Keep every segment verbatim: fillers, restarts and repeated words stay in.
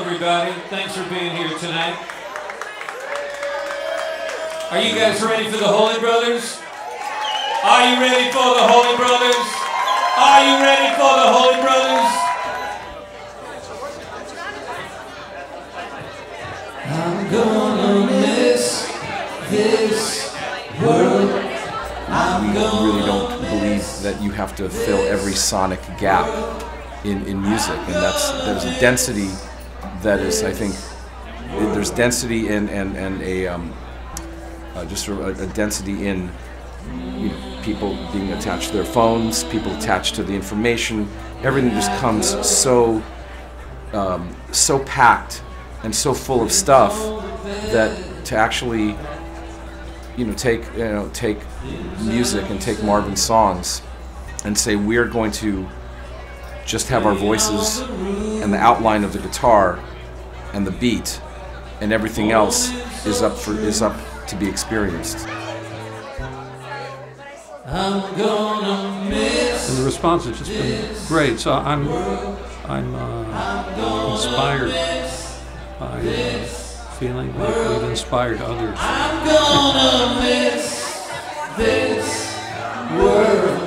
everybody. Thanks for being here tonight. Are you guys ready for the Holy Brothers? Are you ready for the Holy Brothers? Are you ready for the Holy Brothers? I'm gonna miss this world. I'm We really don't believe that you have to fill every sonic gap in, in music, and that's there's a density that is, I think, there's density in and and a um, uh, just a, a density in you know, people being attached to their phones, people attached to the information. Everything just comes so um, so packed and so full of stuff that to actually you know take you know take music and take Marvin's songs and say we're going to just have our voices and the outline of the guitar and the beat, and everything else is up for is up to be experienced. I'm gonna miss. And the response has just been great. So I'm I'm uh, inspired by uh, feeling like we've inspired others. I'm gonna miss this world.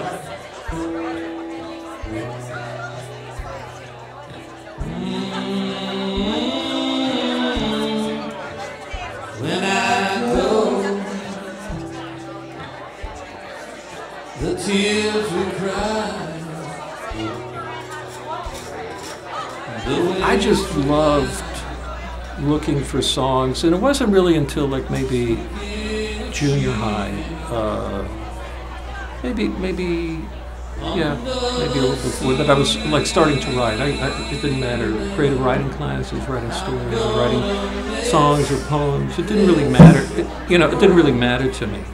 When I go, the tears we cry. I just loved looking for songs, and it wasn't really until like maybe junior high, uh, maybe maybe yeah, maybe a little before that I was like starting to write. I, I, it didn't matter. Creative writing classes, writing stories, writing songs or poems. It didn't really matter. It, you know, it didn't really matter to me.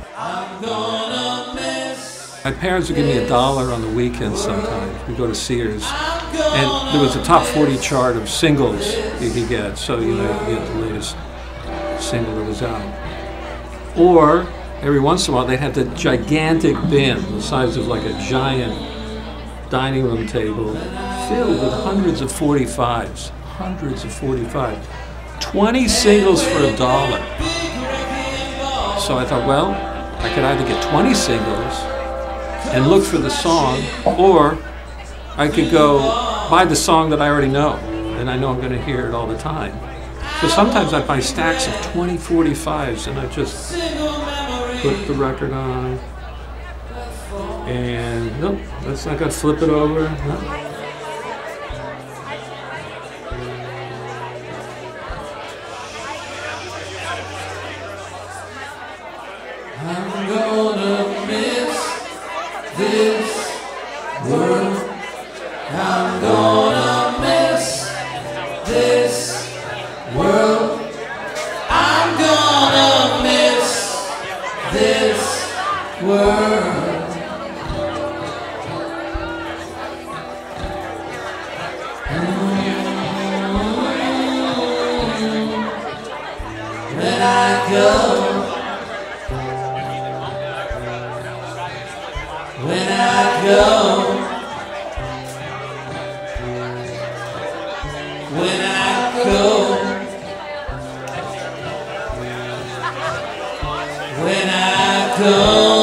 My parents would give me a dollar on the weekends sometimes. We'd go to Sears, and there was a top forty chart of singles you could get. So, you know, you get the latest single that was out. Or, every once in a while, they had the gigantic bin, the size of like a giant dining room table, filled with hundreds of forty-fives. Hundreds of forty-fives. twenty singles for a dollar. So I thought, well, I could either get twenty singles and look for the song, or I could go buy the song that I already know, and I know I'm going to hear it all the time. So sometimes I'd buy stacks of twenty forty-fives, and I'd just put the record on, and nope, that's not going to flip it over. Nope. I'm gonna miss this world. I'm gonna miss this world. I'm gonna miss this world. When I go, when I go, when I go, when I go.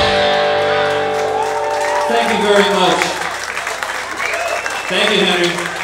Thank you very much. Thank you, Henry.